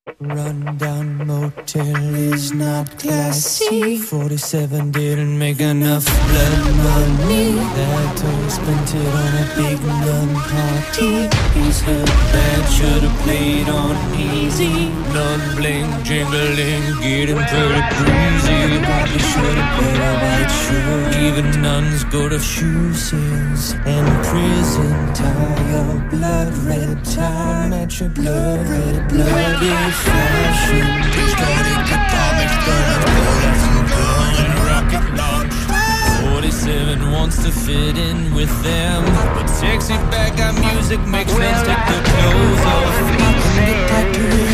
Rundown motel is not classy. 47 didn't make enough blood money. That toy spent it on a big nun party. He's hurt bad, should've played on easy. Nun bling, jingling, getting pretty breezy. Probably should've played a white shirt. Even nuns go to shoe sales and prison. Tie your blood red tie, match your blood red bloody fashion. Distorted atomics, burning bullets and gun rocket launch. 47 wants to fit in with them, but sexy bad guy music makes fans take their clothes off. And the tattoo